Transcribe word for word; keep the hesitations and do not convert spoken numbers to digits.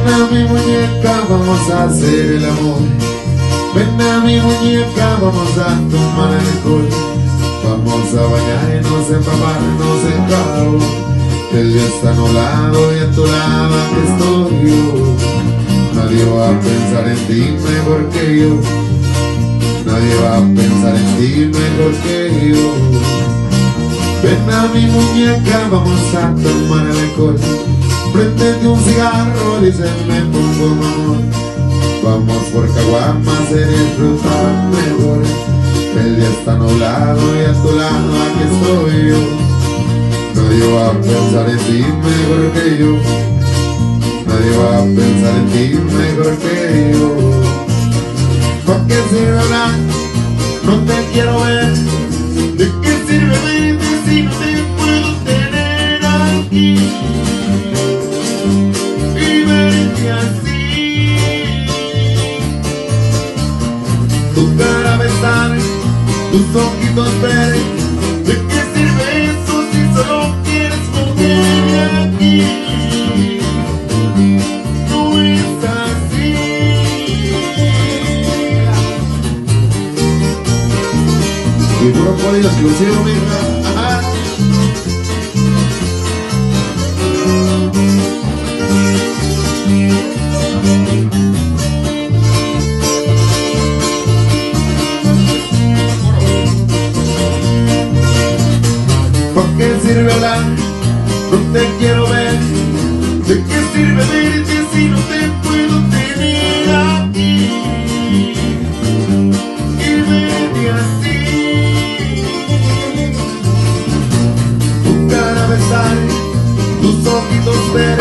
a mi muñeca, vamos a hacer el amor. Ven a mi muñeca, vamos a tomar alcohol. Vamos a bañarnos, empaparnos en jabón. El día está nublado y a tu lado aquí estoy yo. Nadie va a pensar en ti mejor que yo. Nadie va a pensar en ti mejor que yo. Ven a mi muñeca, vamos a tomar alcohol. Préndete un cigarro, dice me pongo mamón. Vamos por caguamas, se disfruta mejor. El día está nublado y a tu lado aquí estoy yo. Nadie va a pensar en ti mejor que yo. Nadie va a pensar en ti mejor que yo. ¿Por qué sirve hablar? No te quiero ver. ¿De qué sirve verte si no te puedo tener aquí? Y verte así, tu cara besar, tus ojitos ver. ¿De qué sirve eso si solo quieres moverme aquí? No es así. Y puro código exclusivo, mija. Ajá. ¿Por qué sirve hablar? No te quiero ver. ¿De qué sirve verte si no te puedo tener aquí? Y verte así, tu cara besar, tus ojitos ver.